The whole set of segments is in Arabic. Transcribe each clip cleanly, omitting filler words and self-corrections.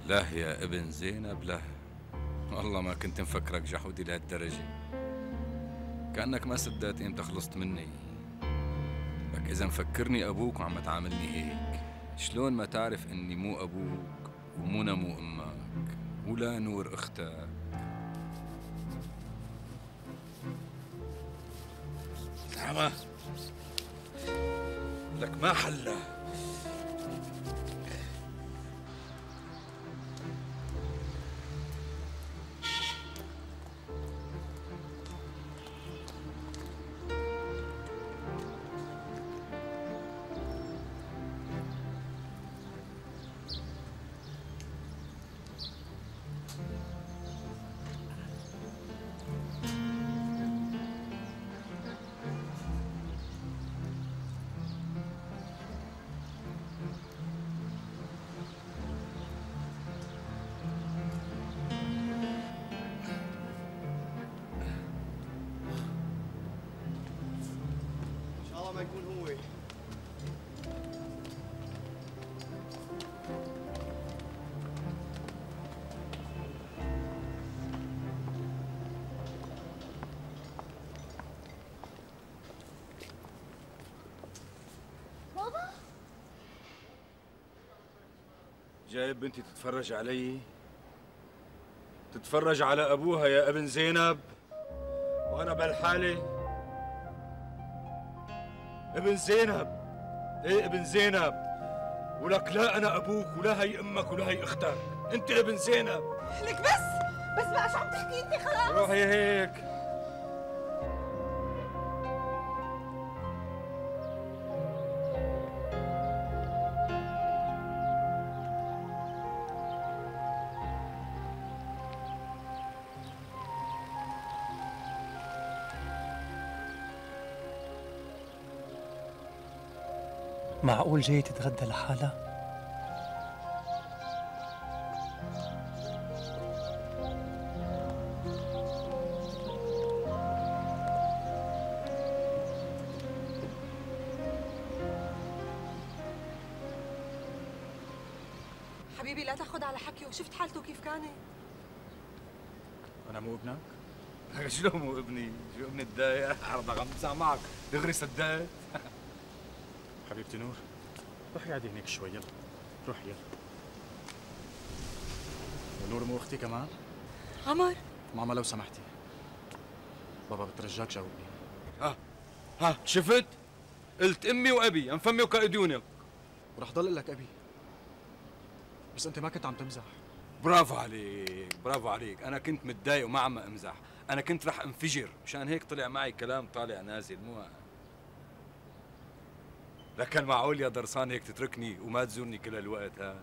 له يا ابن زينب له. والله ما كنت مفكرك جحودي لهالدرجة، كأنك ما صدقت امتى خلصت مني. لك إذا مفكرني أبوك وعم تعاملني هيك، شلون ما تعرف إني مو أبوك ومنى مو أمك ولا نور أختك؟ نعمة لك ما حلّه. ما يكون هو. بابا جايب بنتي تتفرج علي؟ تتفرج على أبوها يا ابن زينب؟ وأنا بهالحالة؟ ابن زينب، ايه ابن زينب، ولك لا انا ابوك ولا هي امك ولا هي اختك، انت ابن زينب. لك بس بقى شو عم تحكي انت؟ خلاص روحي هيك. معقول جاي تتغدى لحالها؟ حبيبي لا تاخذ على حكيه، شفت حالته كيف كانت؟ انا مو ابنك؟ شلون مو ابني؟ شو ابني تضايق؟ عرض غمزة معك دغري صدقت. حبيبتي نور، روحي قعدي هنيك شوي، يلا روحي يلا. ونور مو اختي كمان؟ عمر ماما لو سمحتي، بابا بترجاك جاوبني. ها شفت؟ قلت امي وابي، ام فمي وكايدونك. ورح ضل لك ابي، بس انت ما كنت عم تمزح. برافو عليك برافو عليك، انا كنت متضايق وما عم امزح، انا كنت رح انفجر، مشان هيك طلع معي كلام طالع نازل. مو لكن معقول يا درسان هيك تتركني وما تزورني كل هالوقت؟ ها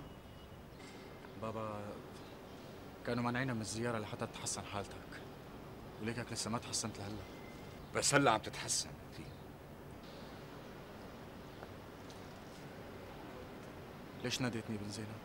بابا كانوا مانعينا من الزيارة لحتى تتحسن حالتك، وليكك لسه ما تحسنت لهلا. بس هلا عم تتحسن. ليش ناديتني بن زينب؟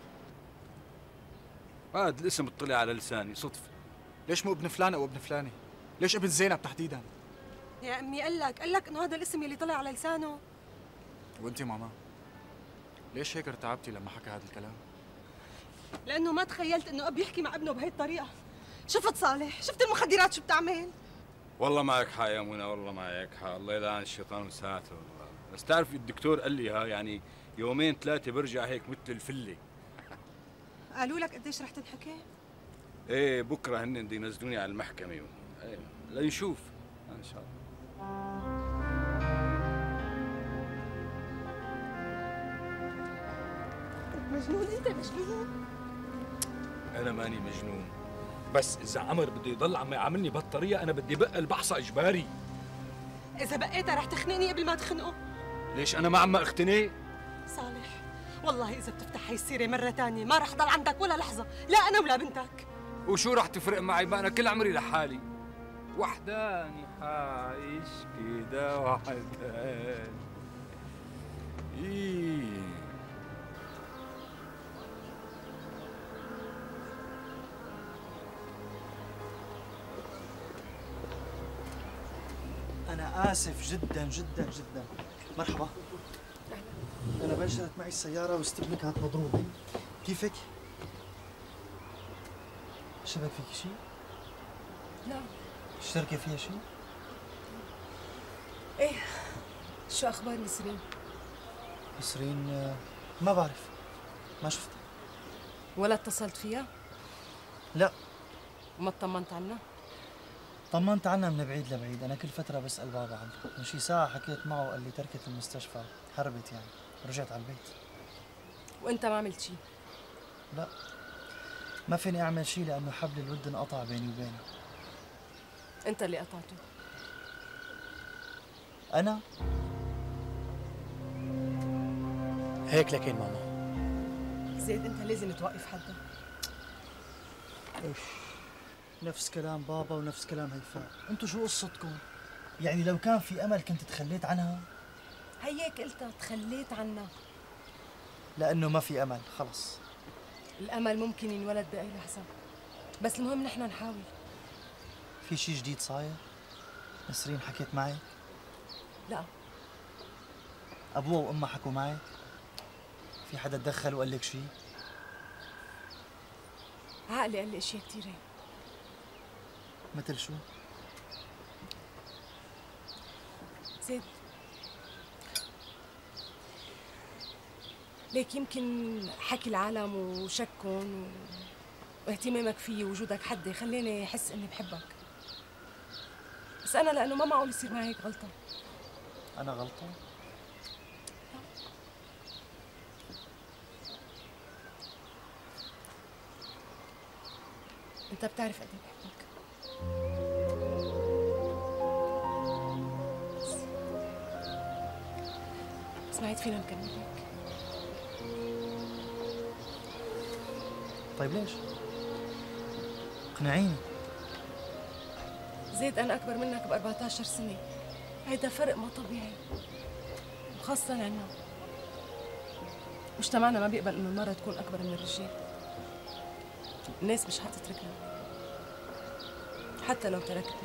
هذا الاسم طلع على لساني صدفة. ليش مو ابن فلان او ابن فلانة؟ ليش ابن زينب تحديدا؟ يا امي قال لك انه هذا الاسم اللي طلع على لسانه. وانت ماما ليش هيك ارتعبتي لما حكى هذا الكلام؟ لانه ما تخيلت انه اب يحكي مع ابنه بهي الطريقه. شفت صالح؟ شفت المخدرات شو بتعمل؟ والله معك حق يا منى، والله معك حق، الله يلعن الشيطان وساعته. بس تعرف الدكتور قال لي ها يعني يومين ثلاثة برجع هيك مثل الفلة. قالوا لك قديش رح تنحكي؟ ايه بكره هن بده ينزلوني على المحكمة. ايه لنشوف ان شاء الله. مجنون انت مجنون. انا ماني مجنون، بس اذا عمر بده يضل عم يعاملني بهالطريقة انا بدي بقى البحصة اجباري. اذا بقيتها رح تخنقني قبل ما تخنقه. ليش انا ما عم اختنق؟ صالح والله اذا بتفتح هاي السيره مره ثانيه ما رح ضل عندك ولا لحظه، لا انا ولا بنتك. وشو رح تفرق معي؟ ما انا كل عمري لحالي، وحداني حايش كده وحداني. إيه. أنا آسف جدا جدا جدا. مرحبا. أنا بنشرت معي السيارة واستبنكها مضروبة. كيفك؟ شبك فيك شيء؟ لا. الشركة فيها شيء؟ ايه. شو اخبار نسرين؟ نسرين ما بعرف، ما شفتها. ولا اتصلت فيها؟ لا. وما اطمنت عنها؟ طمنت عنها من بعيد لبعيد، أنا كل فترة بسأل بابا عنها، من شي ساعة حكيت معه وقال لي تركت المستشفى، هربت يعني، رجعت على البيت. وانت ما عملت شيء؟ لا، ما فيني أعمل شيء لأنه حبل الود انقطع بيني وبينه. انت اللي قطعته. أنا؟ هيك لكن ماما. زيد انت لازم توقف حدك. نفس كلام بابا ونفس كلام هيفاء، انتو شو قصتكم؟ يعني لو كان في أمل كنت تخليت عنها؟ هيك قلت تخليت عنا. لأنه ما في أمل، خلص. الامل ممكن ينولد بأي لحظة، بس المهم نحن نحاول. في شي جديد صاير؟ نسرين حكيت معك؟ لا. أبوها وأمها حكوا معك؟ في حدا تدخل وقال لك شي؟ عقلي قال لي اشياء كثيرة. مثل شو؟ زيد، ليك يمكن حكي العالم وشكهم واهتمامك فيي ووجودك حدي خليني احس اني بحبك، بس انا لانه ما معقول يصير معي هيك غلطه. أنا غلطان؟ انت بتعرف قد ايه بحبك. بس ما عاد فينا نكمل هيك. طيب ليش؟ اقنعيني. زيد انا اكبر منك ب 14 سنه، هيدا فرق ما طبيعي، وخاصه عنا مجتمعنا ما بيقبل انه المرأة تكون اكبر من الرجال. الناس مش حتتركنا حتى لو تركتني.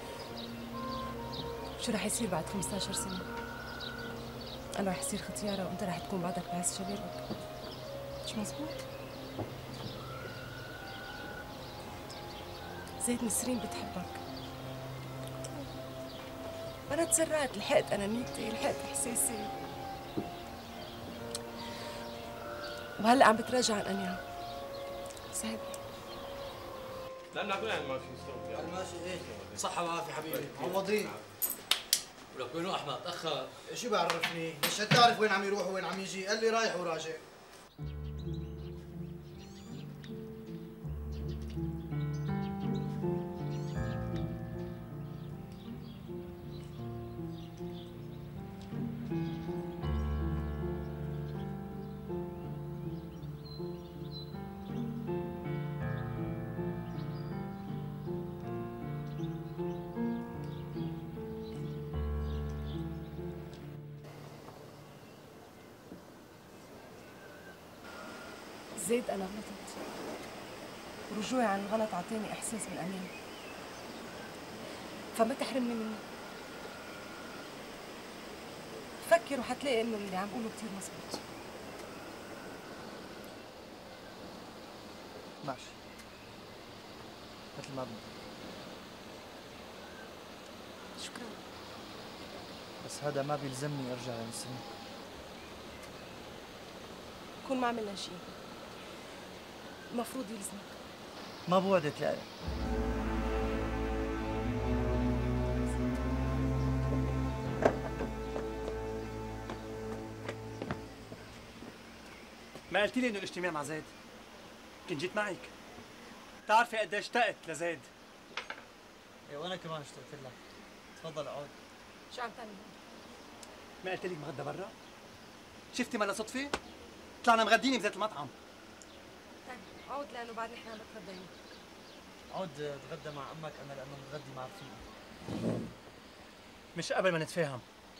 شو رح يصير بعد 15 سنة؟ أنا رح يصير ختيارة وأنت رح تكون بعدك بعز شبابك، مش مزبوط؟ زيد نسرين بتحبك. أنا تسرعت، لحقت أنانيتي، لحقت إحساسي، وهلأ عم بتراجع عن أنيا. ساعدني. لانك وين ما في صوت يعني ماشي ايه صحة وعافية حبيبي معوضين. ولك وينو احمد تاخر؟ شو بعرفني؟ مش هتعرف وين عم يروح وين عم يجي، قال لي رايح وراجع. زيد أنا غلطت، ورجوعي عن الغلط عطاني إحساس بالأمان، فما تحرمني منه. فكر وحتلاقي إنه اللي عم بقوله كتير مزبوط. ماشي، مثل ما بدك. شكرا. بس هذا ما بيلزمني أرجع لنسرين. كون ما عملنا شيء المفروض يلزمك. ما بوعدك لا. ما قلتي لي انه الاجتماع مع زيد؟ كنت جيت معك. بتعرفي قد ايش اشتقت لزيد. ايه وانا كمان اشتقت لك. تفضل اقعد. شو عم تعمل؟ ما قلت لك مغدى برا؟ شفتي ملا صدفة؟ طلعنا مغديني بذات المطعم. طيب عود لأنه بعد نحن عم نتغدى. عود تغدى مع امك، انا لانه متغدي مع رفيقي. مش قبل ما نتفاهم.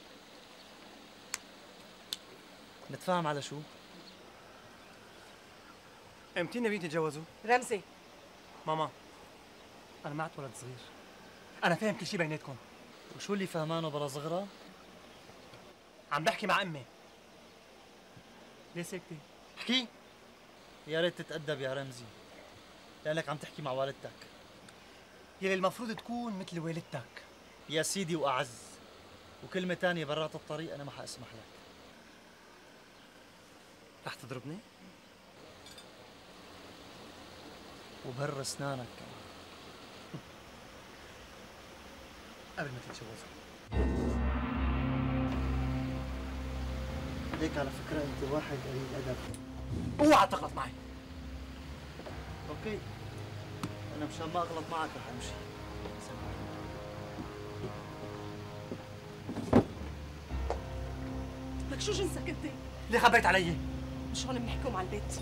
نتفاهم على شو؟ امتى ناويين تتجوزوا؟ رمزي، ماما انا معت ولد صغير، انا فاهم كل شيء بيناتكم. وشو اللي فهمانه بلا صغرى؟ عم بحكي مع امي. ليه ساكتة؟ احكي. يا ريت تتأدب يا رمزي. لأنك عم تحكي مع والدتك. يلي المفروض تكون مثل والدتك. يا سيدي وأعز، وكلمة تانية برات الطريق أنا ما حأسمح لك. رح تضربني؟ وبهر أسنانك كمان قبل ما تتجوزني. ليك على فكرة أنت واحد قليل أدب. اوعى تغلط معي. أوكي، أنا مشان ما أغلط معك رح أمشي. لك شو جنسك انت؟ ليه خبيت علي؟ مش هون بنحكوا على البيت.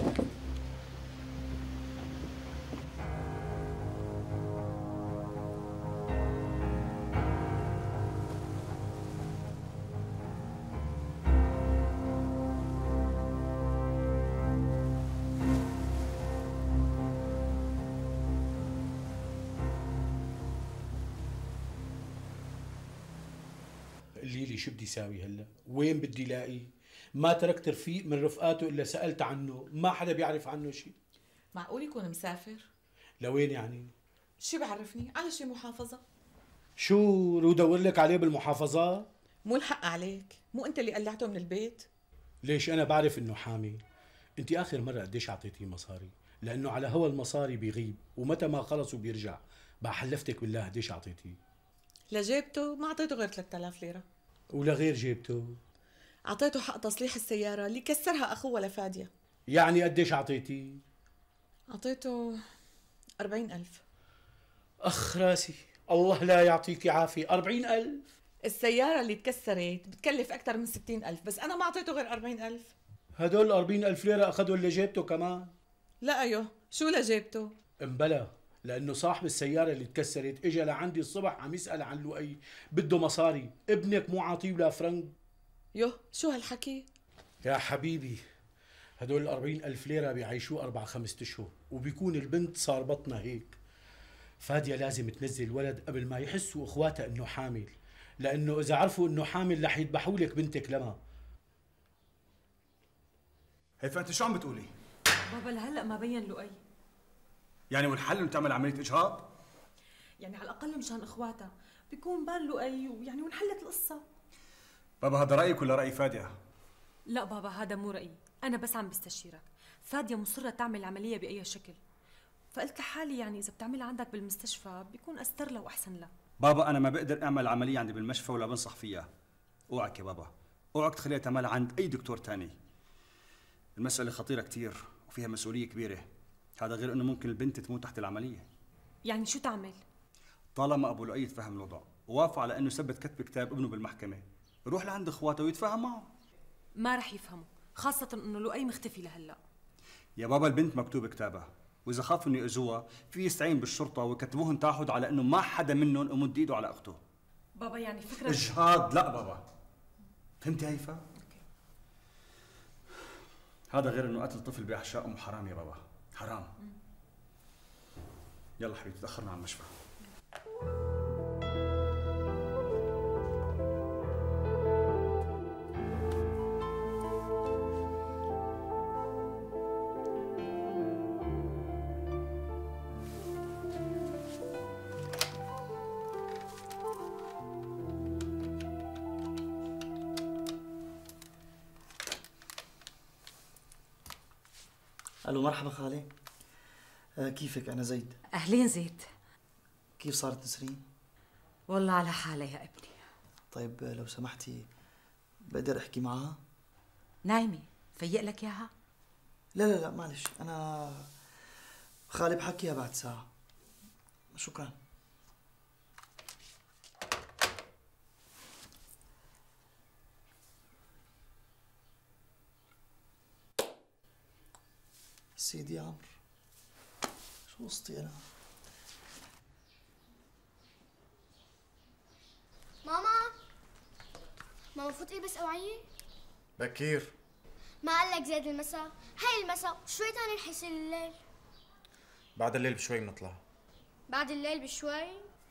قولي لي شو بدي ساوي هلا؟ وين بدي لاقيه؟ ما تركت رفيق من رفقاته الا سالت عنه، ما حدا بيعرف عنه شيء. معقول يكون مسافر؟ لوين يعني؟ شو بعرفني؟ على شي محافظة. شو ودور لك عليه بالمحافظات؟ مو الحق عليك، مو انت اللي قلعته من البيت؟ ليش انا بعرف انه حامي. انت اخر مره قديش اعطيتيه مصاري؟ لانه على هوا المصاري بيغيب ومتى ما خلص وبيرجع. بقى حلفتك بالله قديش اعطيتيه؟ لجيبته ما اعطيته غير 3000 ليرة. ولغير جيبته؟ اعطيته حق تصليح السيارة اللي كسرها اخوه لفادية. يعني قديش اعطيتيه؟ اعطيته 40,000. اخ راسي، الله لا يعطيكي عافية. 40,000؟ السيارة اللي تكسرت بتكلف أكثر من 60,000، بس أنا ما أعطيته غير 40,000. هدول 40,000 ليرة أخذوا اللي جيبته كمان؟ لا أيوه، شو لجيبته؟ امبلا، لأنه صاحب السيارة اللي تكسرت إجا لعندي الصبح عم يسأل عن لؤي، بده مصاري، ابنك مو عاطيه ولا فرنك. يوه شو هالحكي؟ يا حبيبي، هدول 40,000 ليرة بيعيشوه 4-5 أشهر، وبيكون البنت صار بطنها هيك. فادية لازم تنزل ولد قبل ما يحسوا اخواتها انه حامل، لانه اذا عرفوا انه حامل رح يذبحوا لك بنتك لما. هي فانت شو عم بتقولي؟ بابا لهلا ما بين له يعني والحل انه تعمل عمليه اجهاض؟ يعني على الاقل مشان اخواتها بيكون بان له ويعني وانحلت القصه. بابا هذا رايك ولا راي فاديه؟ لا بابا هذا مو رايي، انا بس عم بستشيرك. فاديه مصره تعمل العمليه باي شكل، فقلت لحالي يعني اذا بتعملها عندك بالمستشفى بيكون استر لها واحسن لها. بابا انا ما بقدر اعمل عمليه عندي بالمشفى ولا بنصح فيها. اوعك يا بابا، اوعك تخليها تعملها عند اي دكتور تاني. المساله خطيره كتير وفيها مسؤوليه كبيره، هذا غير انه ممكن البنت تموت تحت العمليه. يعني شو تعمل؟ طالما ابو لؤي يتفهم الوضع ووافق على انه يثبت كتب كتاب ابنه بالمحكمه، يروح لعند اخواته ويتفاهم معه. ما رح يفهموا، خاصه انه لؤي مختفي لهلا. يا بابا البنت مكتوب كتابها، واذا خافوا انه ياذوها في يستعين بالشرطه ويكتبوهن تعهد على انه ما حدا منهم يمد ايده على اخته. بابا يعني فكره اجهاض لا بابا، فهمتي هيفا؟ هذا غير انه قتل طفل باحشاء ام حرام يا بابا، حرام. يلا حبيبي تاخرنا على المشفى. الو مرحبا خالي. كيفك؟ انا زيد. اهلين زيد. كيف صارت نسرين؟ والله على حالها يا ابني. طيب لو سمحتي بقدر احكي معها؟ نايمه، فيق لك اياها؟ لا معلش، انا خالي بحكيها بعد ساعه. شكرا. سيدي عمرو، شو قصتي انا؟ ماما فوت البس اوعيه؟ بكير. ما قال لك زاد المساء؟ هاي المساء شوي تاني رح يصير الليل. بعد الليل بشوي بنطلع. بعد الليل بشوي؟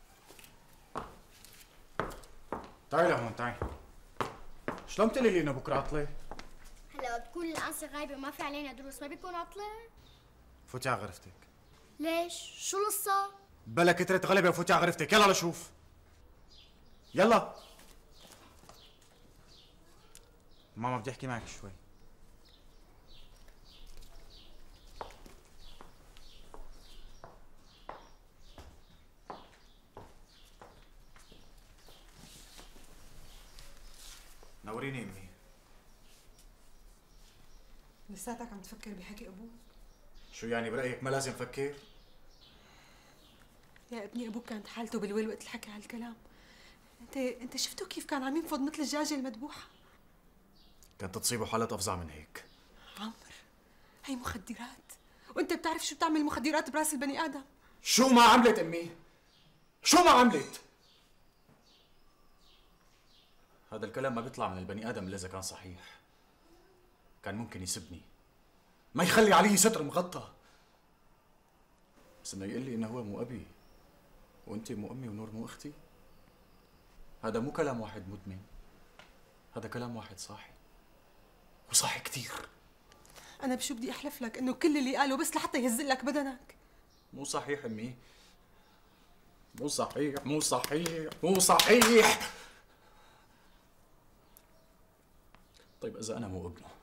تعي لهون تعي. شلون بتقولي لي انه بكره عطله؟ هلا بتكون الانسه غايبه وما في علينا دروس ما بيكون عطله؟ فوتي على غرفتك. ليش؟ شو القصة؟ بلا كترة غلبة وفوتي على غرفتك، يلا لشوف. يلا. ماما بدي احكي معك شوي. نوريني امي. لساتك عم تفكر بحكي ابوك؟ شو يعني برأيك ما لازم فكر؟ يا ابني ابوك كانت حالته بالويل وقت الحكي على الكلام. انت شفتوا كيف كان عم ينفض مثل الدجاجه المذبوحه؟ كانت تصيبه حالات افظع من هيك. عمر هي مخدرات، وانت بتعرف شو بتعمل المخدرات براس البني ادم. شو ما عملت امي؟ شو ما عملت؟ هذا الكلام ما بيطلع من البني ادم الا اذا كان صحيح. كان ممكن يسبني، ما يخلي علي ستر مغطى، بس انه يقول لي انه هو مو ابي وانت مو امي ونور مو اختي. هذا مو كلام واحد مدمن، هذا كلام واحد صاحي، وصاحي كثير. انا بشو بدي احلف لك انه كل اللي قاله بس لحتى يهزق لك بدنك. مو صحيح امي، مو صحيح، مو صحيح، مو صحيح. طيب اذا انا مو ابنه،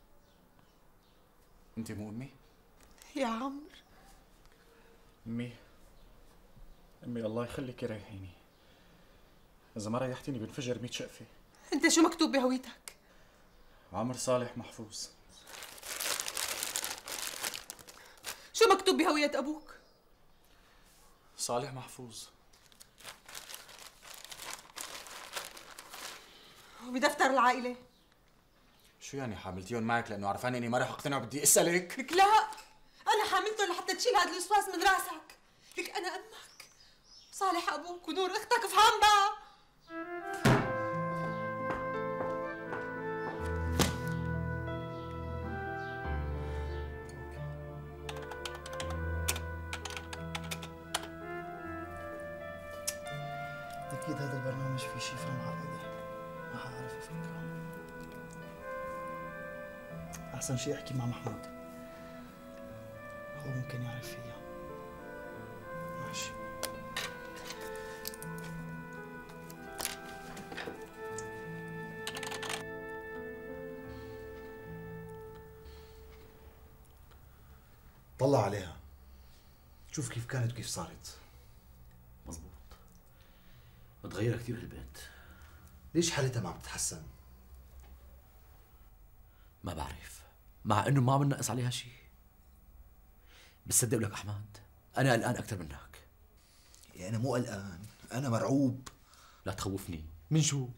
انت مو امي؟ يا عمر امي الله يخليكي ريحيني، اذا ما ريحتيني بنفجر 100 شقفه. انت شو مكتوب بهويتك؟ عمر صالح محفوظ. شو مكتوب بهوية ابوك؟ صالح محفوظ. وبدفتر العائلة؟ شو يعني حاملتيهم معك لانه عرفاني اني ما رح اقتنع وبدي اسالك؟ لك لا، انا حاملتهم لحتى تشيل هذا الوسواس من راسك. لك انا امك، صالح ابوك ونور اختك، افهم بقى. اكيد هذا البرنامج فيه شفرة معقدة ما حعرف افكها. احسن شيء احكي مع محمود، هو ممكن يعرف فيها. ماشي. طلع عليها، شوف كيف كانت وكيف صارت. مزبوط، متغيرة كثير البنت. ليش حالتها ما عم تتحسن؟ ما بعرف، مع انه ما عم ننقص عليها شيء. بس صدق لك احمد، انا قلقان اكثر منك. يعني انا مو قلقان، انا مرعوب. لا تخوفني. من شو؟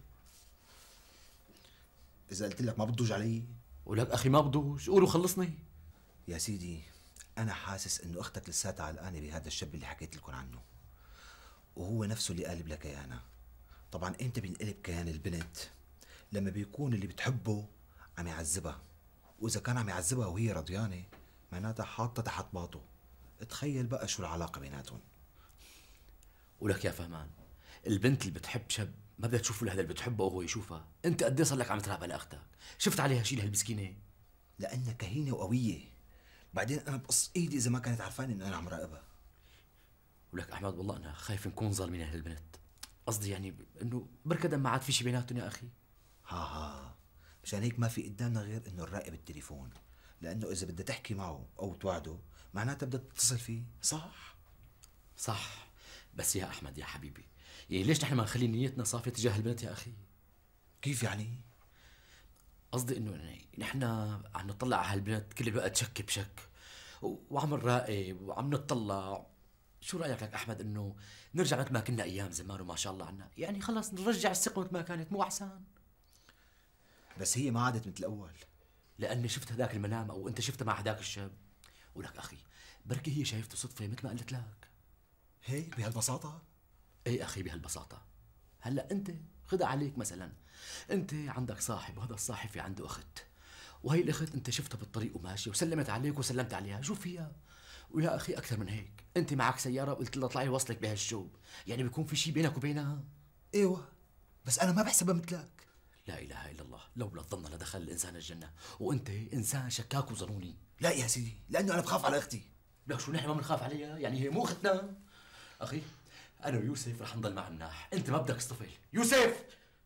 اذا قلت لك ما بتضوج علي؟ ولك اخي ما بضوج، قول وخلصني. يا سيدي انا حاسس انه اختك لساتها علقانه بهذا الشاب اللي حكيت لكم عنه، وهو نفسه اللي قالب لك كيانها. طبعا انت بينقلب كيان البنت لما بيكون اللي بتحبه عم يعذبها، واذا كان عم يعذبها وهي رضيانه معناتها حاطه تحت باطه. تخيل بقى شو العلاقه بيناتهم. ولك يا فهمان، البنت اللي بتحب شاب ما بدها تشوفه لهذا اللي بتحبه وهو يشوفها. انت قد ايه صار لك عم تراقبها لاختك؟ شفت عليها شيء لهالمسكينه؟ لانها كهينه وقويه، بعدين انا بقص ايدي اذا ما كانت عرفاني انه انا عم راقبها. ولك احمد والله انا خايف نكون ظالمين هالبنت. قصدي يعني انه بركة ما عاد في شيء بيناتهم يا اخي. ها مشان هيك ما في قدامنا غير انه نراقب التليفون، لانه اذا بدها تحكي معه او توعده معناتها بدها تتصل فيه. صح، بس يا احمد يا حبيبي، يعني ليش نحن ما نخلي نيتنا صافيه تجاه البنت يا اخي؟ كيف يعني؟ قصدي انه نحن عم نطلع على هالبنت كل الوقت شك بشك، وعم نراقب وعم نطلع. شو رايك لك احمد انه نرجع مثل ما كنا ايام زمان وما شاء الله عنا، يعني خلص نرجع الثقه مثل ما كانت، مو احسن؟ بس هي ما عادت مثل الاول. لاني شفت هذاك المنام او انت شفتها مع هذاك الشاب. ولك اخي بركي هي شايفته صدفه مثل ما قلت لك. هيك بهالبساطه؟ اي اخي بهالبساطه. هلا انت خدها عليك مثلا، انت عندك صاحب وهذا الصاحب في عنده اخت، وهي الاخت انت شفتها بالطريق وماشيه وسلمت عليك وسلمت عليها، شو فيها؟ ويا اخي اكثر من هيك، انت معك سياره وقلت لها اطلعي وصلك بهالشوب، يعني بيكون في شيء بينك وبينها؟ ايوه بس انا ما بحسبها مثلك. لا اله الا الله، لولا الظن لدخل الانسان الجنه، وانت انسان شكاك وظنوني. لا يا سيدي، لانه انا بخاف على اختي. لك شو نحن ما بنخاف عليها؟ يعني هي مو اختنا. اخي انا ويوسف رح نضل مع مناح، انت ما بدك تصطفل. يوسف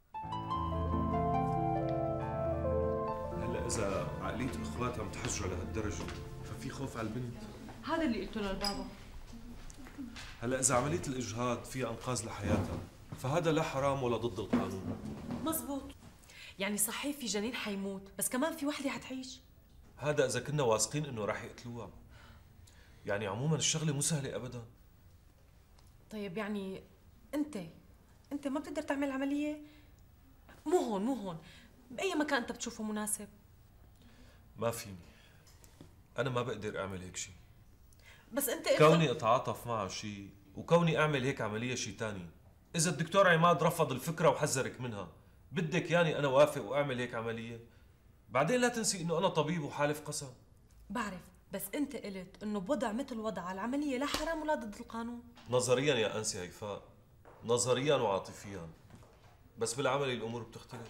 هلا اذا عقليه اخواتها متحجره لهالدرجه ففي خوف على البنت. هذا اللي قلته للبابا. هلا اذا عمليه الاجهاض فيها انقاذ لحياتها فهذا لا حرام ولا ضد القانون. مزبوط، يعني صحيح في جنين حيموت بس كمان في وحده حتعيش. هذا اذا كنا واثقين انه راح يقتلوها. يعني عموما الشغله مو سهله ابدا. طيب يعني انت ما بتقدر تعمل عمليه؟ مو هون باي مكان انت بتشوفه مناسب. ما فيني، انا ما بقدر اعمل هيك شيء. بس انت كوني اتعاطف معه شيء وكوني اعمل هيك عمليه شيء ثاني. اذا الدكتور عماد رفض الفكره وحذرك منها، بدك ياني انا وافق واعمل هيك عمليه؟ بعدين لا تنسي انه انا طبيب وحالف قسم. بعرف، بس انت قلت انه بوضع مثل وضع العمليه لا حرام ولا ضد القانون. نظريا يا انسي هيفاء، نظريا وعاطفيا، بس بالعمل الامور بتختلف.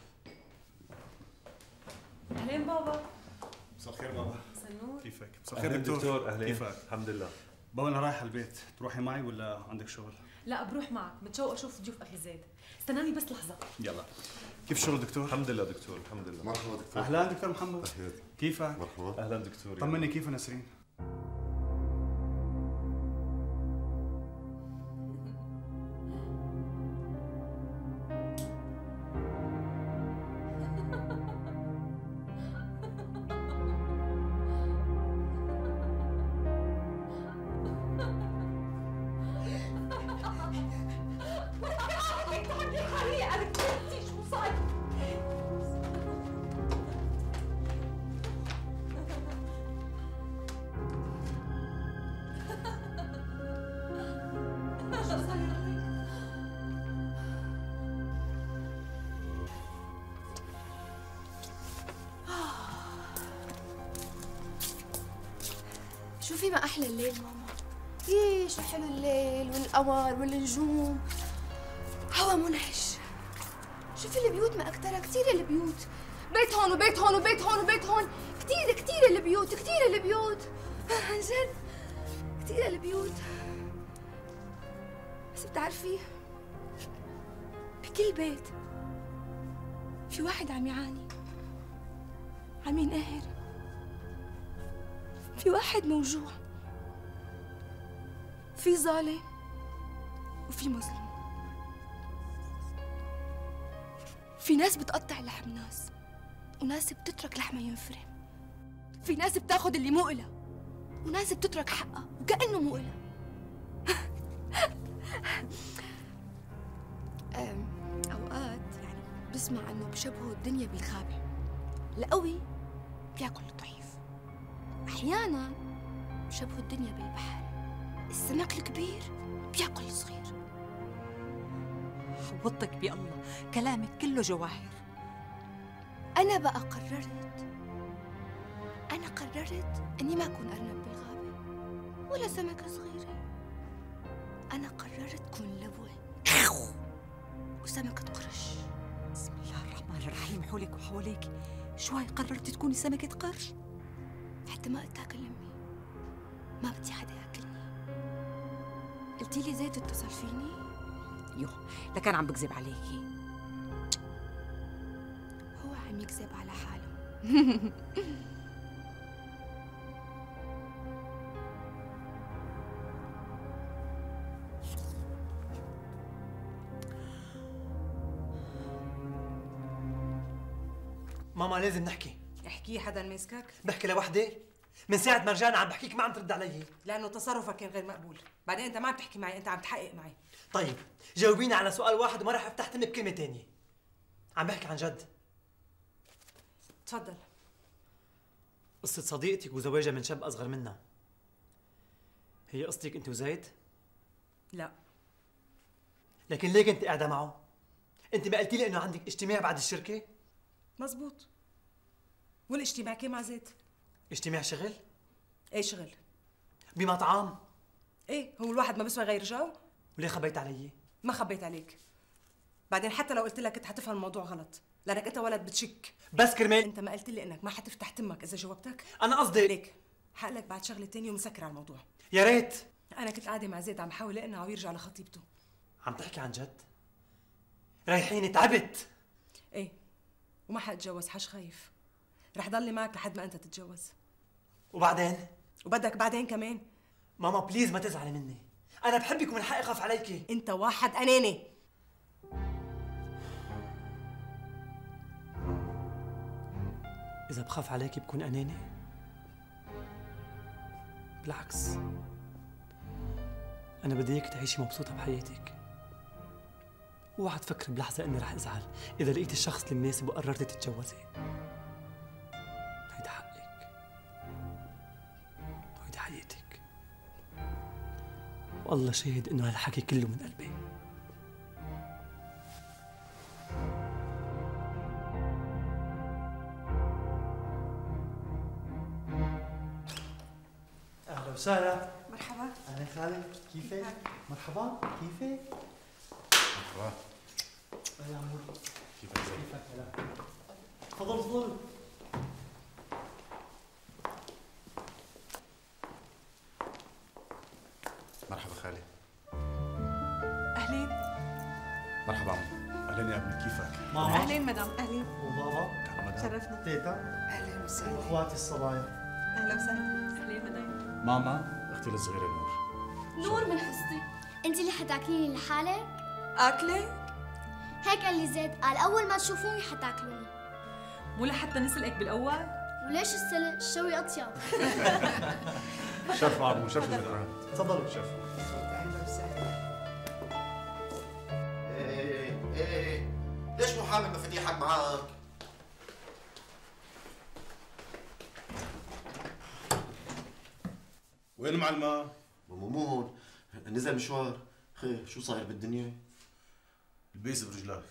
اهلين بابا. مساء الخير بابا. مساء النور. كيفك؟ مساء الخير دكتور. اهلين. كيفك؟ الحمد لله. بابا انا رايح البيت، تروحي معي ولا عندك شغل؟ لا بروح معك، متشوق اشوف ضيوف اخي زيد. استناني بس لحظه. يلا. كيف الشغل دكتور؟ الحمد لله دكتور، الحمد لله. مرحبا دكتور. اهلا دكتور محمد. كيفك؟ مرحبا. اهلا دكتور. طمني كيف نسرين؟ شوفي ما أحلى الليل ماما. إيه شو حلو الليل والقمر والنجوم، هوا منعش. شوفي البيوت ما أكترها، كتير البيوت، بيت هون وبيت هون وبيت هون وبيت هون، كتير البيوت، كتير البيوت عن جد، كتير البيوت. بس بتعرفي بكل بيت في واحد عم يعاني، عم ينقهر، في واحد موجوع، في ظالم وفي مظلوم، في ناس بتقطع لحم ناس وناس بتترك لحمها ينفرم، في ناس بتاخد اللي مو إلها وناس بتترك حقها وكأنه مو إلها. أوقات يعني بسمع إنه بشبهوا الدنيا بالغابة، القوي بياكل الضعيف، أحياناً بشبهوا الدنيا بالبحر، السمك الكبير بياكل الصغير. حوضتك بالله، كلامك كله جواهر. أنا بقى قررت إني ما أكون أرنب بالغابة ولا سمكة صغيرة. أنا قررت كون لبوة وسمكة قرش. بسم الله الرحمن الرحيم، حولك وحواليك. شو هاي قررتي تكوني سمكة قرش؟ حتى ما أتاكل أمي، ما بدي حدا ياكلني. قلتي لي زيد اتصل فيني؟ يوه، لكان عم بكذب عليكي. هو عم يكذب على حاله. ماما لازم نحكي. احكي، حدا ماسكك؟ بحكي لوحدي؟ من ساعة ما رجعنا عم بحكيك ما عم ترد علي. لأنه تصرفك كان غير مقبول، بعدين أنت ما عم تحكي معي، أنت عم تحقق معي. طيب جاوبيني على سؤال واحد وما راح افتح تمي بكلمة تانية. عم بحكي عن جد. تفضل. قصة صديقتك وزواجها من شاب أصغر منها هي قصتك أنت وزيد؟ لا. لكن ليه كنت قاعدة معه؟ أنت ما قلتي لي إنه عندك اجتماع بعد الشركة؟ مزبوط. والاجتماع كان مع زيد. اجتماع شغل؟ ايه شغل؟ بمطعم؟ ايه، هو الواحد ما بيسوى غير جو؟ وليه خبيت علي؟ ما خبيت عليك. بعدين حتى لو قلت لك كنت حتفهم الموضوع غلط، لانك انت ولد بتشك. بس كرمال انت ما قلت لي انك ما حتفتح تمك اذا جاوبتك؟ انا قصدي ليك حقلك بعد شغله تانية ومسكر على الموضوع. يا ريت. انا كنت قاعده مع زيد عم حاول اقنعه ويرجع لخطيبته. عم تحكي عن جد؟ رايحيني تعبت. ايه، وما حاتجوز، حش خايف. رح ضلي معك لحد ما انت تتجوز. وبعدين؟ وبدك بعدين كمان؟ ماما بليز ما تزعلي مني، انا بحبك ومن حقي اخاف عليكي. انت واحد اناني. اذا بخاف عليكي بكون اناني؟ بالعكس، انا بدي اياك تعيشي مبسوطه بحياتك. اوعى تفكر بلحظه اني رح ازعل اذا لقيتي الشخص المناسب وقررتي تتجوزي. هيدا حقك، وهيدي حياتك، والله شاهد انه هالحكي كله من قلبي. اهلا وسهلا. مرحبا. اهلا خالد، كيفك؟ مرحبا، كيفك؟ مرحبا. يا عمور، كيفك زي؟ كيفك؟ هلا. تفضل تفضل. مرحبا خالي. اهلين. مرحبا عمو. اهلا يا ابني، كيفك؟ ماما. اهلين مدام. اهلين. وبابا. شرفنا. تيتا. اهلا وسهلا. واخواتي الصبايا. اهلا وسهلا. اهلين مدام. ماما، اختي الصغيره نور. نور من حصتي. انت اللي حتاكليني لحالك؟ اكلك؟ هيك قال لي زيد، قال اول ما تشوفوني حتاكلوني. مو لحتى نسلقك بالاول؟ وليش السلق؟ الشوي اطيب. شرف عمو، شرف المدام. تفضلوا. شرف. اهلا وسهلا. ايه ليش مو حامل مفاتيحك معك؟ وين معلمة؟ مو هون، نزل مشوار. خير شو صاير بالدنيا؟ البيس برجلك.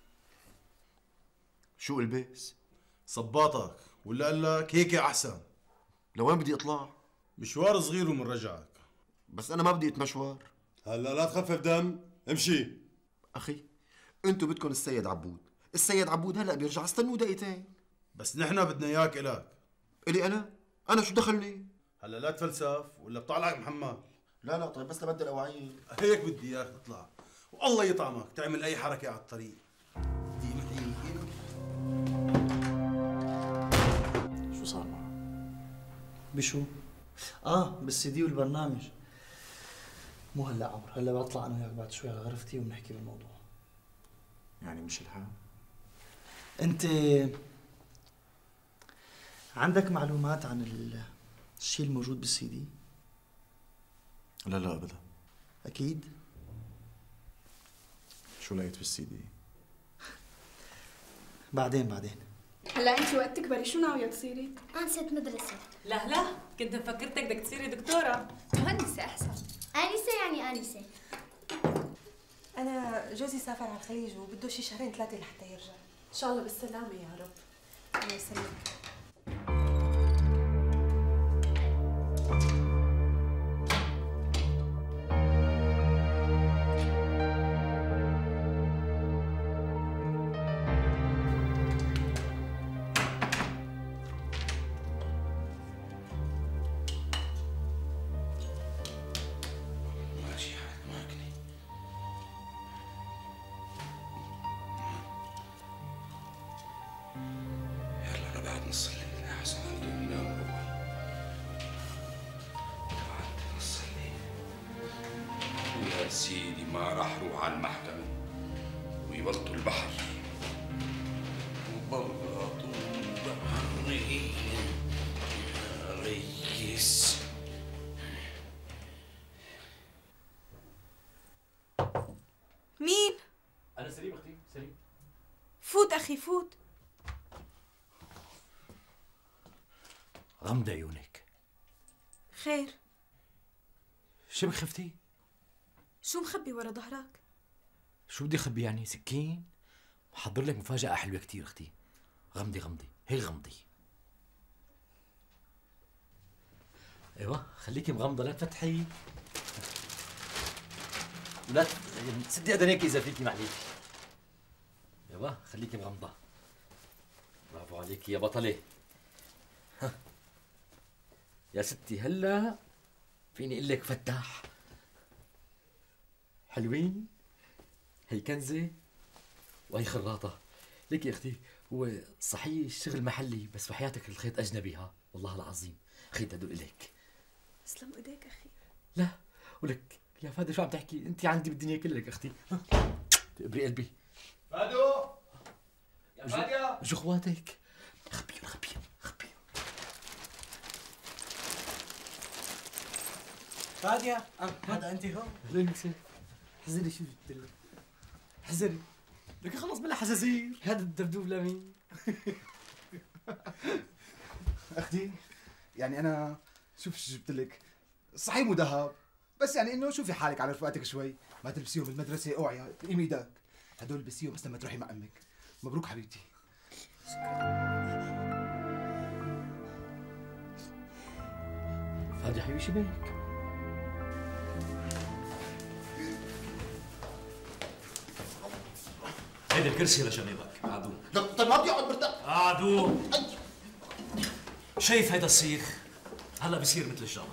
شو البيس؟ صباطك، ولا قال لك هيك احسن. لوين بدي اطلع؟ مشوار صغير ومنرجعك. بس انا ما بدي اتمشوار. هلا لا تخفف دم، امشي. اخي انتو بدكم السيد عبود، السيد عبود هلا بيرجع، استنوا دقيقتين. بس نحن بدنا اياك الك. الي انا؟ انا شو دخلني؟ هلا لا تفلسف ولا بطلعك محمد. لا طيب بس لبدل اواعيك. هيك بدي اياك تطلع، والله يطعمك تعمل اي حركه على الطريق. شو صار معه؟ بشو؟ بالسي دي والبرنامج. مو هلا عمر، هلا بطلع انا وياك بعد شوي على غرفتي وبنحكي بالموضوع. يعني مش الحال؟ انت عندك معلومات عن الشيء الموجود بالسي دي؟ لا ابدا. اكيد؟ شو لقيت بالسي دي؟ بعدين. هلا انت وقت تكبري شو ناويه تصيري؟ انسة مدرسة. لا كنت مفكرتك بدك تصيري دكتورة. مهندسة احسن. آنسة يعني آنسة. انا جوزي سافر على الخليج وبده شي شهرين ثلاثه لحتى يرجع. ان شاء الله بالسلامة يا رب. الله يسلمك. نص الليل احسن خلينا ننام اول. بعد نص الليل يا سيدي ما راح روح على المحكمة ويبلطوا البحر وبلطوا بحري يا ريس. مين؟ انا سليم اختي، سليم. فوت اخي فوت. غمض عيونك. خير؟ شو بخفتي؟ شو مخبي ورا ظهرك؟ شو بدي اخبي يعني؟ سكين؟ محضر لك مفاجأة حلوة كتير اختي. غمضي هيك غمضي. ايوه خليكي مغمضة لا تفتحي. لا سدي اذنيك اذا فيكي معليش. ايوه خليكي مغمضة. برافو عليكي يا بطلة. يا ستي هلا فيني اقول لك فتاح. حلوين. هي كنزه وهي خراطه. ليك يا اختي، هو صحيح الشغل محلي بس بحياتك الخيط اجنبي. ها والله العظيم خيط هدول اليك. تسلم ايديك اخي. لا ولك يا فادو شو عم تحكي؟ انت عندي بالدنيا كلها لك اختي. تقبري قلبي. فادو يا فادية، شو اخواتك؟ خبيهم خبيهم خبيهم. فادية هذا انت هون؟ اهلين وسهلا. حزري شو جبت لك؟ حزري لك خلص بلا حزازير. هذا الدبدوب لمين؟ اختي يعني انا شوف شو جبت لك. صحيح مو ذهب بس يعني انه شوفي حالك على رفقاتك شوي، ما تلبسيهم بالمدرسه. اوعي تقيمي ايدك، هدول لبسيهم بس لما تروحي مع امك. مبروك حبيبتي. فادي حبيبي شو بك؟ هيدا الكرسي لشنبك. قعدوا. طيب ما بدي اقعد مرتاح. قعدوا. شايف هيدا السيخ؟ هلا بصير مثل الجمر.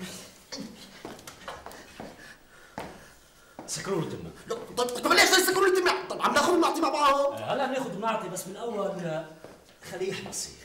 سكروا له تمك. طيب ليش تسكروا لي تمك؟ طب عم ناخذ ونعطي مع بعض. هلا بناخذ ونعطي بس بالاول خليه يحمى السيخ.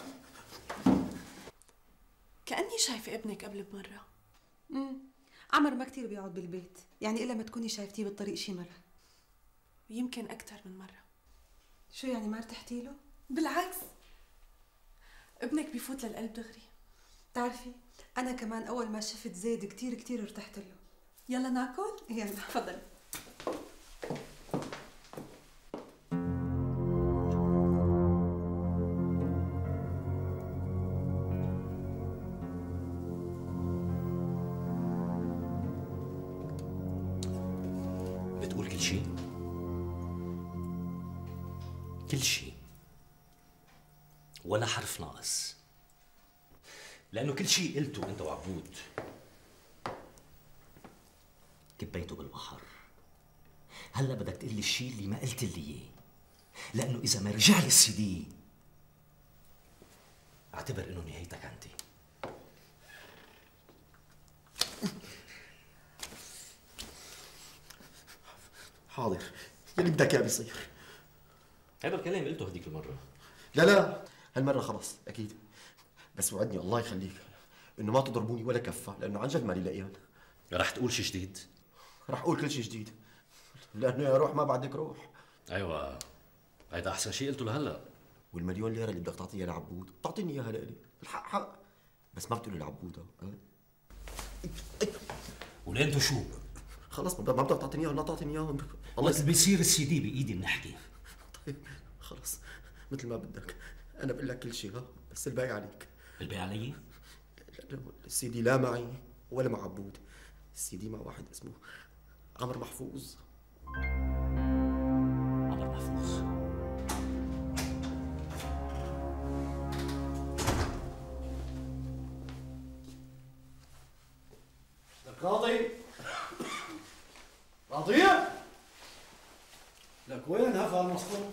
كأني شايفة ابنك قبل بمرة. عمر ما كتير بيقعد بالبيت، يعني إلا ما تكوني شايفتيه بالطريق شي مرة. يمكن أكتر من مرة. شو يعني ما ارتحتي له؟ بالعكس، ابنك بيفوت للقلب دغري. بتعرفي أنا كمان أول ما شفت زيد كتير كتير ارتحت له. يلا ناكل؟ يلا تفضلي. بتقول كل شيء؟ كل شيء ولا حرف ناقص، لأنه كل شيء قلته أنت وعبود كبيته بالبحر. هلا بدك تقول لي الشيء اللي ما قلت لي اياه، لأنه إذا ما رجع لي السي دي اعتبر إنه نهايتك عندي. حاضر، يلي بدك اياه بيصير. هذا الكلام قلته هديك المرة. لا هالمرة خلص أكيد، بس وعدني الله يخليك إنه ما تضربوني ولا كفة، لأنه عن جد مالي لقيان. رح تقول شيء جديد؟ رح أقول كل شيء جديد، لأنه يا روح ما بعدك روح. أيوة، هيدا أحسن شيء قلته لهلا. والمليون ليرة اللي بدك تعطيها لعبود بتعطيني إياها لإلي، الحق حق، بس ما بتقولي لعبود. ولين شو؟ خلص ما بدك تعطيني إياها، لا تعطيني إياها. وقت بيصير السي دي بإيدي بنحكي. طيب خلص مثل ما بدك، أنا بقول لك كل شيء، بس الباقي عليك. الباقي علي؟ السي دي لا معي ولا مع عبود، السي دي مع واحد اسمه عمر محفوظ. عمر محفوظ؟ راضي؟ راضية؟ لك وين هفا المصفوف؟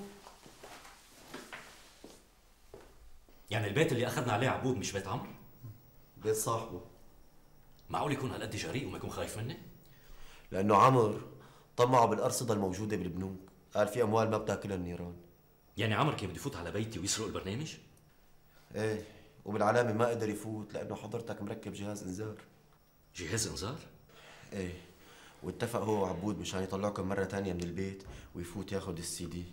يعني البيت اللي أخذنا عليه عبود مش بيت عمرو؟ بيت صاحبه. معقول يكون هالقد جريء وما يكون خايف مني؟ لأنه عمر طمعه بالأرصدة الموجودة بالبنوك، قال في أموال ما بتاكلها النيران. يعني عمر كان بده يفوت على بيتي ويسرق البرنامج؟ ايه، وبالعلامة ما قدر يفوت لأنه حضرتك مركب جهاز إنذار. جهاز إنذار؟ ايه، واتفق هو وعبود مشان يطلعكم مرة تانية من البيت ويفوت ياخد السي دي.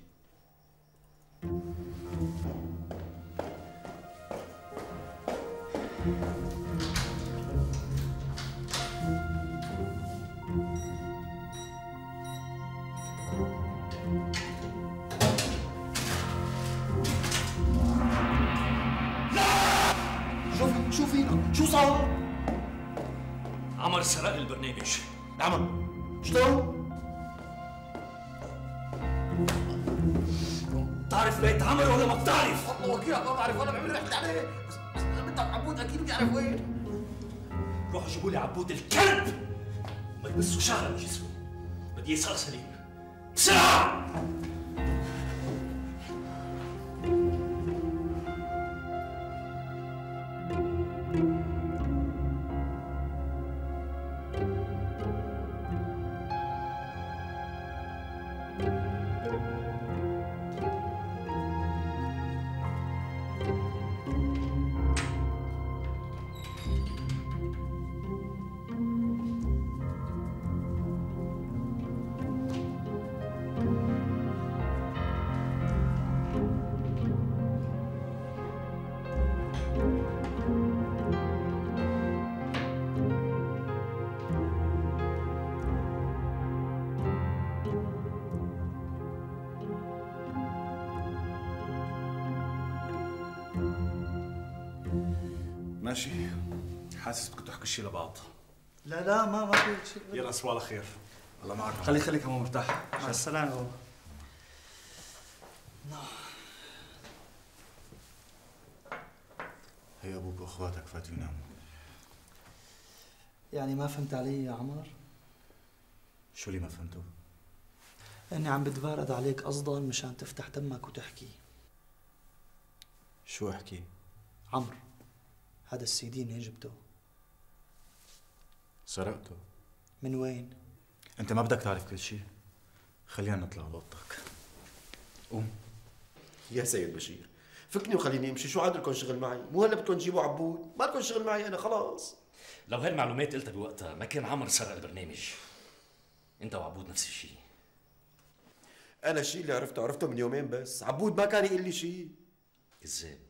شو فينا؟ شو صار؟ عمر سرق البرنامج. عمر شلون؟ بتعرف بيت عمر ولا ما بتعرف؟ الله وكيلك ما بعرف ولا بعمل رحلة عليه، بس بدك عبود اكيد بيعرف وين. روحوا جيبوا لي عبود الكلب ما يبسوا شعره من جسمه، بدي يسار سليم بسرعة. ماشي. حاسس بدكم تحكوا شيء لبعض. لا ما في شيء. يلا تصبحوا على خير. الله معك. خليك هون مرتاح. مع السلامة بابا. هي ابوك واخواتك فاتوا يناموا. يعني ما فهمت علي يا عمر؟ شو اللي ما فهمته؟ اني عم بتبارد عليك قصدا مشان تفتح تمك وتحكي. شو احكي؟ عمرو، هذا السي دي منين جبته؟ سرقته. من وين؟ انت ما بدك تعرف كل شيء. خلينا نطلع لأوضتك. قوم. يا سيد بشير، فكني وخليني امشي. شو عاد لكم شغل معي؟ مو هلا بدكم تجيبوا عبود؟ ما لكم شغل معي انا خلاص. لو هالمعلومات قلتها بوقتها ما كان عمر سرق البرنامج. انت وعبود نفس الشيء. انا الشيء اللي عرفته من يومين بس. عبود ما كان يقول لي شيء. كذاب.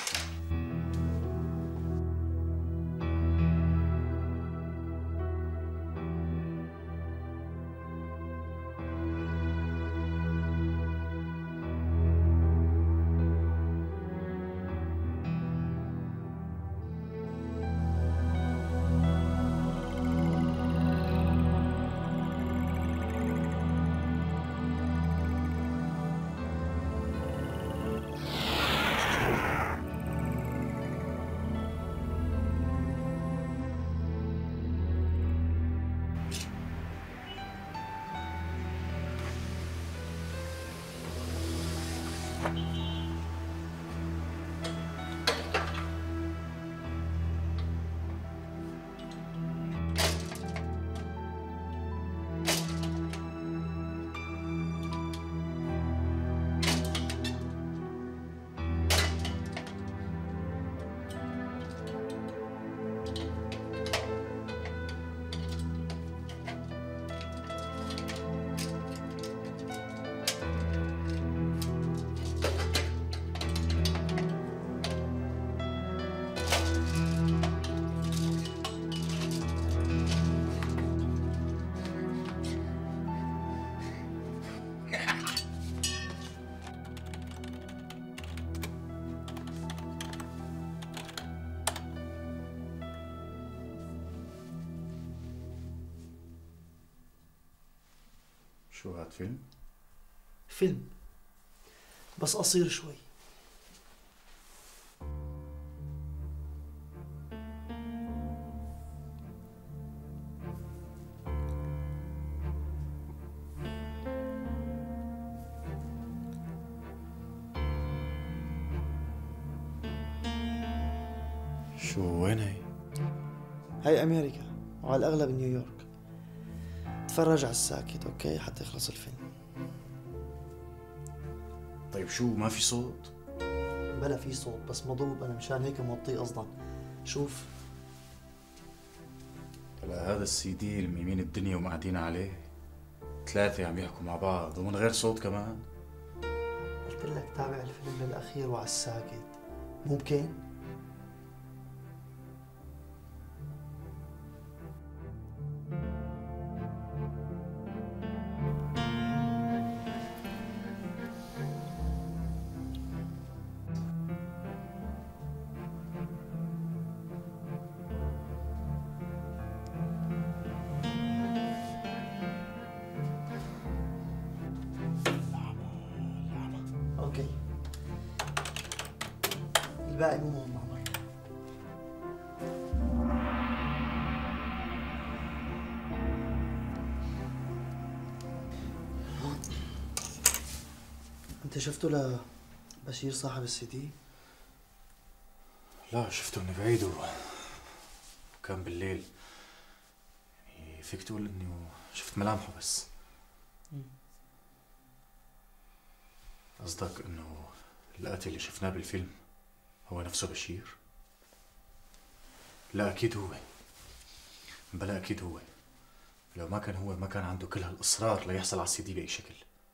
شو هاد فيلم؟ فيلم بس قصير شوي. شو وين هي؟ هاي أمريكا وعلى الأغلب نيويورك. تفرج على الساكت أوكي حتى يخلص الفيلم. طيب شو ما في صوت؟ بلا في صوت بس مضروب أنا مشان هيك موطيه قصدا. شوف هلا هذا السي دي الميمين الدنيا ومقعدين عليه. 3 عم يحكوا مع بعض ومن غير صوت كمان. قلت لك تابع الفيلم للأخير وعلى الساكت. ممكن؟ اوكي الباقي مو مهم عمر. انت شفته لبشير صاحب السي دي؟ لا شفته من بعيد وكان بالليل. يعني فيك تقول انه شفت ملامحه بس. قصدك انه القاتل اللي شفناه بالفيلم هو نفسه بشير؟ لا اكيد هو. بلا اكيد هو. لو ما كان هو ما كان عنده كل هالاصرار ليحصل على السي دي باي شكل.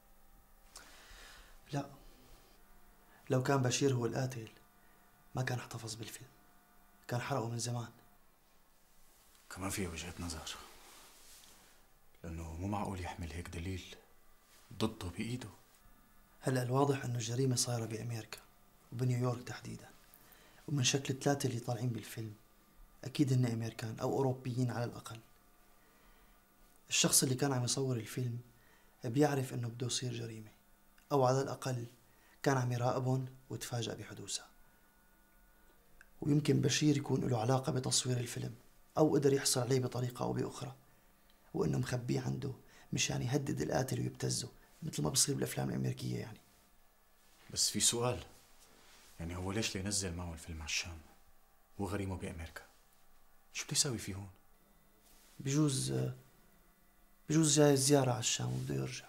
لا لو كان بشير هو القاتل ما كان احتفظ بالفيلم، كان حرقه من زمان. كمان فيها وجهة نظر، لانه مو معقول يحمل هيك دليل ضده بايده. هلا الواضح انه الجريمة صايرة بأمريكا وبنيويورك تحديدا، ومن شكل الثلاثة اللي طالعين بالفيلم أكيد هن أمريكان أو أوروبيين على الأقل. الشخص اللي كان عم يصور الفيلم بيعرف إنه بده يصير جريمة، أو على الأقل كان عم يراقبهم وتفاجأ بحدوثها. ويمكن بشير يكون له علاقة بتصوير الفيلم، أو قدر يحصل عليه بطريقة أو بأخرى، وإنه مخبيه عنده مشان يهدد القاتل ويبتزه مثل ما بصير بالأفلام الأمريكية يعني. بس في سؤال، يعني هو ليش ينزل معه الفيلم على الشام وغريمه بأمريكا؟ شو بده يساوي فيه هون؟ بجوز جاي زيارة على الشام وبده يرجع.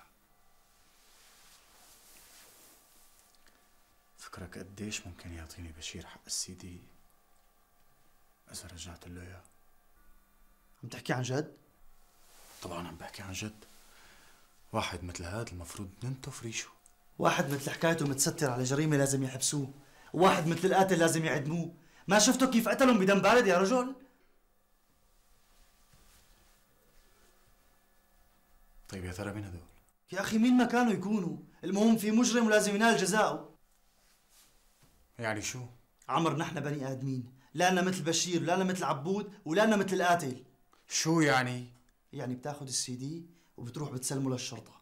فكرك قديش ممكن يعطيني بشير حق السي دي إذا رجعت له إياه؟ عم تحكي عن جد؟ طبعا عم بحكي عن جد. واحد مثل هاد المفروض ننتف ريشه. واحد مثل حكايته متستر على جريمة لازم يحبسوه، وواحد مثل القاتل لازم يعدموه. ما شفتوا كيف قتلهم بدم بارد يا رجل؟ طيب يا ترى مين هدول؟ يا أخي مين ما كانوا يكونوا، المهم في مجرم ولازم ينال جزاؤه. يعني شو؟ عمر نحن بني آدمين، لا أنا مثل بشير ولا أنا مثل عبود ولا أنا مثل القاتل. شو يعني؟ يعني بتاخد السي دي وبتروح بتسلمه للشرطة.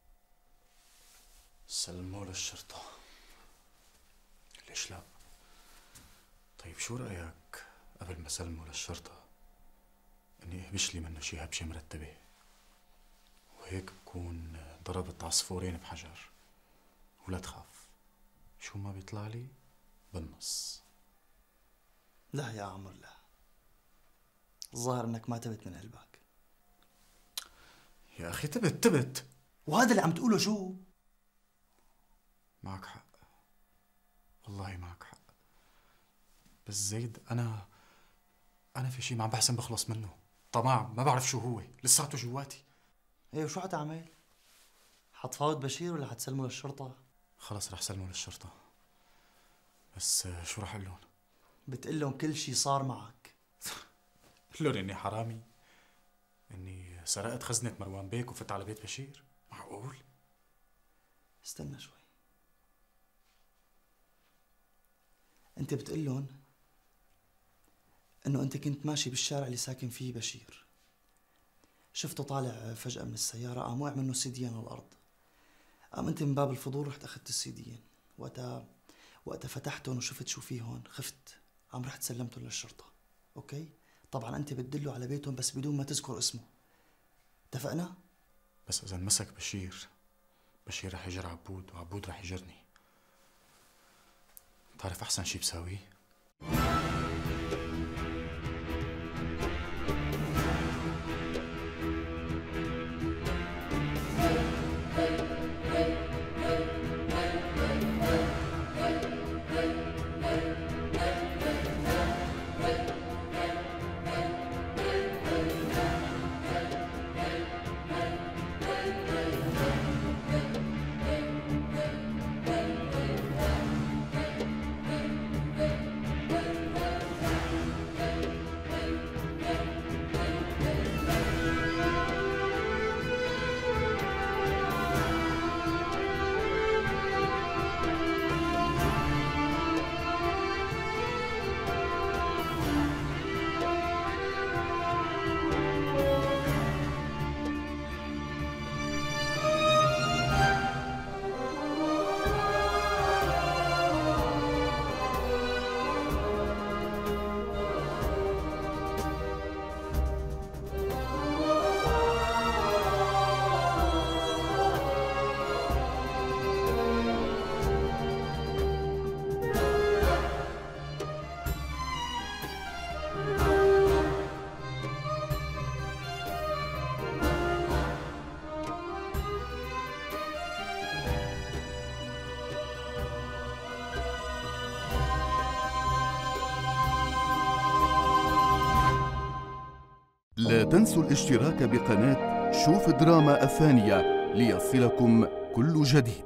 سلموه للشرطة؟ ليش لا؟ طيب شو رأيك قبل ما سلمه للشرطة اني اهبش لي منه شي هبشة مرتبة، وهيك بكون ضربت عصفورين بحجر، ولا تخاف شو ما بيطلع لي بالنص. لا يا عمر لا، الظاهر انك ما تبت من قلبك. يا اخي تبت. وهذا اللي عم تقوله شو؟ معك حق، والله معك حق. بس زيد انا في شي ما عم بحسن بخلص منه، طمع ما بعرف شو هو، لساته جواتي. ايه وشو حتعمل؟ حتفاوض بشير ولا حتسلمه للشرطة؟ خلص رح سلمه للشرطة. بس شو رح اقول لهم؟ بتقول لهم كل شي صار معك. قل لهم اني حرامي، اني سرقت خزنة مروان بيك وفت على بيت بشير؟ معقول؟ استنى شوي. انت بتقول لهم انه انت كنت ماشي بالشارع اللي ساكن فيه بشير، شفته طالع فجأة من السيارة، قام وقع منه سيديين على الأرض. قام انت من باب الفضول رحت اخذت السيديين، وقتها فتحتهم وشفت شو فيهم خفت، قام رحت سلمتهم للشرطة. اوكي؟ طبعا انت بتدله على بيتهم بس بدون ما تذكر اسمه. اتفقنا؟ بس اذا انمسك بشير رح يجر عبود، وعبود رح يجرني. بتعرف احسن شي بساويه؟ لا تنسوا الاشتراك بقناة شوف دراما الثانية ليصلكم كل جديد.